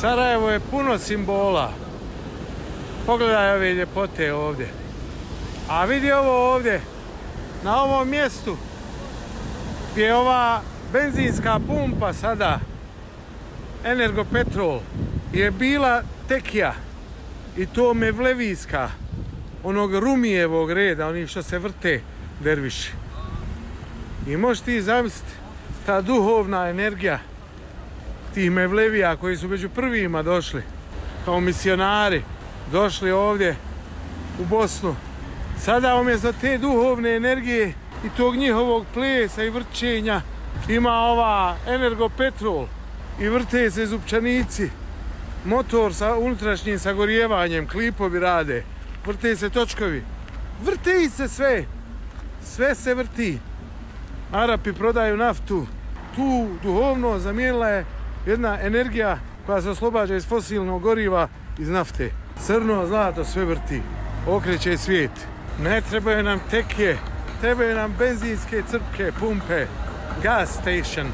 Sarajevo je puno simbola. Pogledaj ove ljepote ovdje. A vidi ovo ovdje. Na ovom mjestu gdje je ova benzinska pumpa sada, Energopetrol, je bila tekija. I to mevlevijska, onog Rumijevog reda, onih što se vrte derviši. I možeš ti zamisliti ta duhovna energija tih mevlevija koji su među prvima došli kao misionari, došli ovdje u Bosnu. Sada umjesto te duhovne energije i tog njihovog plesa i vrčenja ima ova Energopetrol i vrte se zupčanici, motor sa unutrašnjim sagorijevanjem, klipovi rade, vrte se točkovi, vrti se sve se vrti. Arapi prodaju naftu, tu duhovno zamijenila je jedna energija koja se oslobađa iz fosilnog goriva, iz nafte. Crno zlato sve vrti, okreće svijet. Ne trebaju nam tekije, trebaju nam benzinske crpke, pumpe, gas station.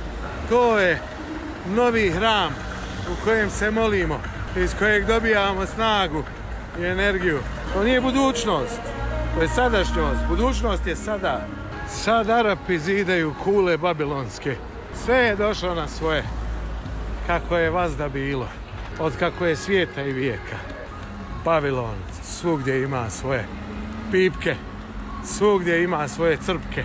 To je novi hram u kojem se molimo, iz kojeg dobijamo snagu i energiju. To nije budućnost, to je sadašnjost. Budućnost je sada. Sad Arapi zidaju kule babilonske. Sve je došlo na svoje. Kako je vazda bilo, od kako je svijeta i vijeka. Babilon svugdje ima svoje pipke, svugdje ima svoje crpke,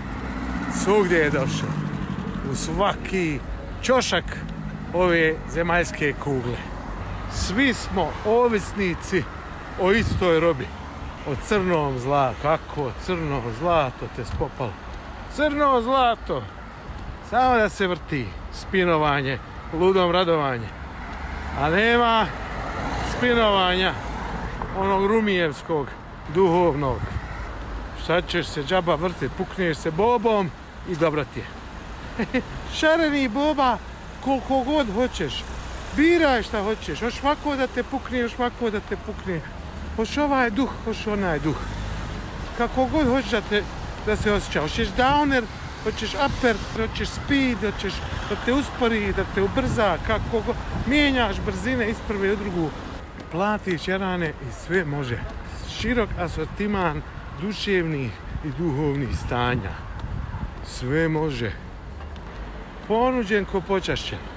svugdje je došao, u svaki ćošak ove zemaljske kugle. Svi smo ovisnici o istoj robi, o crnom zlatu. Kako crno zlato te spopalo? Crno zlato, samo da se vrti, spinovanje, ludom radovanje. A nema spinovanja onog rumijevskog, duhovnog. Šta ćeš se džaba vrtit, pukneš se bobom i dobro ti je. Šareni boba koliko god hoćeš. Biraj šta hoćeš. Hoš ovako da te pukne, hoš ovako da te pukne. Hoš ovaj duh, hoš onaj duh. Kako god hoćeš da se osjeća. Hoćeš downer, hoćeš upper, hoćeš speed, hoćeš da te uspori, da te ubrza. Kako god. Mijenjaš brzine iz prve u drugu. Platiš jarane i sve može. Širok asortiman duševnih i duhovnih stanja. Sve može. Ponuđen ko počašćen.